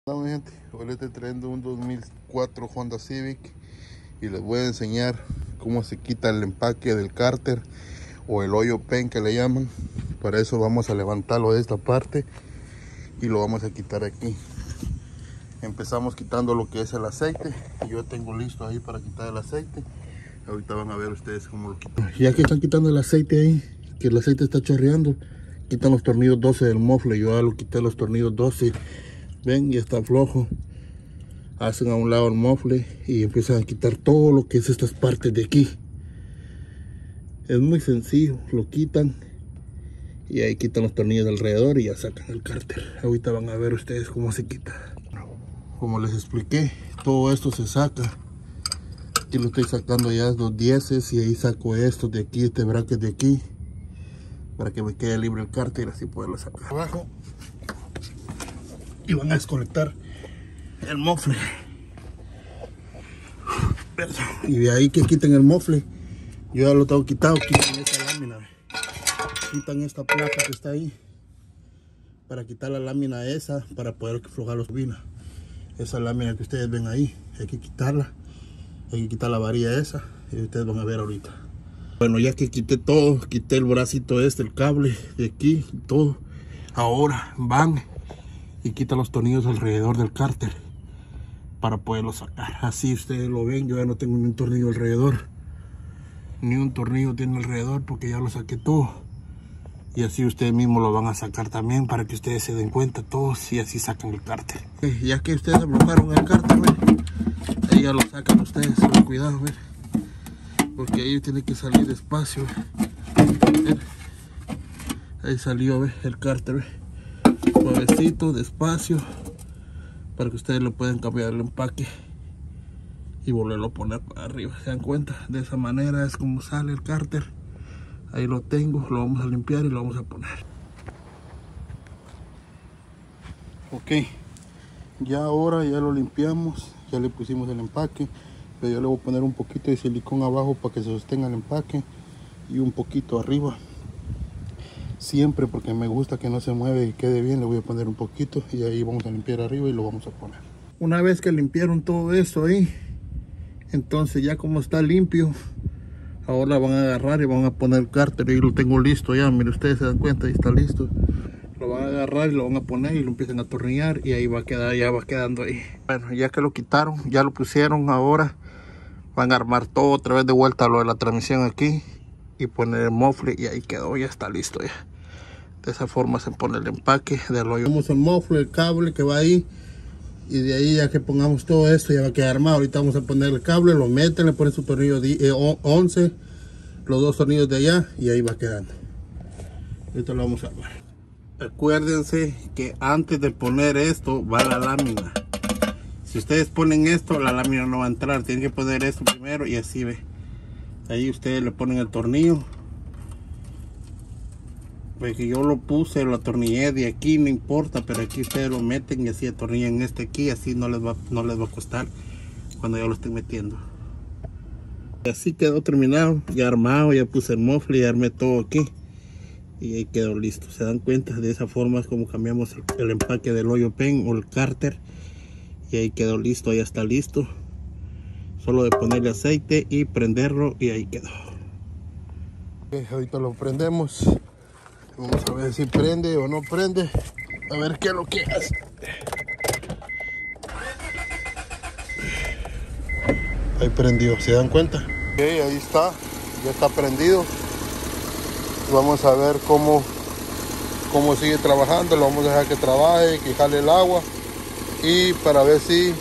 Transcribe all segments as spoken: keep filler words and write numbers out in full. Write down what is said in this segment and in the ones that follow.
Hola mi gente, hoy les estoy trayendo un dos mil cuatro Honda Civic y les voy a enseñar cómo se quita el empaque del cárter o el hoyo pen que le llaman. Para eso vamos a levantarlo de esta parte y lo vamos a quitar aquí. Empezamos quitando lo que es el aceite. Yo tengo listo ahí para quitar el aceite. Ahorita van a ver ustedes cómo lo quitan. Ya que están quitando el aceite ahí, que el aceite está chorreando, quitan los tornillos doce del mofle. Yo ya lo quité los tornillos doce. Ven, ya está flojo. Hacen a un lado el mofle y empiezan a quitar todo lo que es estas partes de aquí. Es muy sencillo, lo quitan y ahí quitan los tornillos de alrededor y ya sacan el cárter. Ahorita van a ver ustedes cómo se quita. Como les expliqué, todo esto se saca. Aquí lo estoy sacando ya los dieces y ahí saco esto de aquí, este bracket de aquí, para que me quede libre el cárter y así poderlo sacar abajo. Y van a desconectar el mofle. Y de ahí que quiten el mofle, yo ya lo tengo quitado. Quitan esta lámina, quitan esta placa que está ahí para quitar la lámina esa, para poder aflojar los tubinas. Esa lámina que ustedes ven ahí, hay que quitarla, hay que quitar la varilla esa y ustedes van a ver ahorita. Bueno, ya que quité todo, quité el bracito este, el cable de aquí, todo, ahora van y quitan los tornillos alrededor del cárter para poderlo sacar. Así ustedes lo ven, yo ya no tengo ni un tornillo alrededor, ni un tornillo tiene alrededor porque ya lo saqué todo. Y así ustedes mismos lo van a sacar también para que ustedes se den cuenta todos y así sacan el cárter. Ya que ustedes aflojaron el cárter, ¿ven? Ahí ya lo sacan ustedes, con cuidado, ¿ven? Porque ahí tiene que salir despacio, ¿ven? Ahí salió, ¿ven? El cárter, ¿ven? Suavecito, despacio, para que ustedes le puedan cambiar el empaque y volverlo a poner para arriba. ¿Se dan cuenta? De esa manera es como sale el cárter. Ahí lo tengo, lo vamos a limpiar y lo vamos a poner. Ok, ya ahora ya lo limpiamos, ya le pusimos el empaque, pero yo le voy a poner un poquito de silicón abajo para que se sostenga el empaque y un poquito arriba. Siempre, porque me gusta que no se mueve y quede bien, le voy a poner un poquito y ahí vamos a limpiar arriba y lo vamos a poner. Una vez que limpiaron todo eso ahí, entonces ya como está limpio, ahora van a agarrar y van a poner el cárter. Y lo tengo listo ya, miren, ustedes se dan cuenta, ahí está listo. Lo van a agarrar y lo van a poner y lo empiezan a atornillar y ahí va a quedar, ya va quedando ahí. Bueno, ya que lo quitaron, ya lo pusieron, ahora van a armar todo otra vez de vuelta lo de la transmisión aquí y poner el mofle y ahí quedó, ya está listo ya. De esa forma se pone el empaque del hoyo. Tenemos el mofle, el cable que va ahí. Y de ahí ya que pongamos todo esto ya va a quedar armado. Ahorita vamos a poner el cable, lo meten, le ponen su tornillo once, los dos tornillos de allá y ahí va quedando. Ahorita lo vamos a armar. Acuérdense que antes de poner esto va la lámina. Si ustedes ponen esto, la lámina no va a entrar. Tienen que poner esto primero y así ve. Ahí ustedes le ponen el tornillo. Porque yo lo puse, lo atornillé de aquí, no importa, pero aquí ustedes lo meten y así atornillan este aquí, así no les va, no les va a costar cuando yo lo estoy metiendo. Y así quedó terminado, ya armado, ya puse el mofle, ya armé todo aquí y ahí quedó listo. Se dan cuenta, de esa forma es como cambiamos el, el empaque del hoyo pen o el cárter y ahí quedó listo, ya está listo. Solo de ponerle aceite y prenderlo y ahí quedó. Okay, ahorita lo prendemos. Vamos a ver si prende o no prende. A ver qué es lo que hace. Ahí prendió, ¿se dan cuenta? Ok, ahí está. Ya está prendido. Vamos a ver cómo, cómo sigue trabajando. Lo vamos a dejar que trabaje, que jale el agua. Y para ver si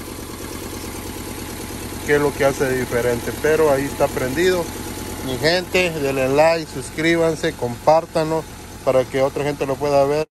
qué es lo que hace de diferente. Pero ahí está prendido. Mi gente, denle like, suscríbanse, compártanlo, para que otra gente lo pueda ver.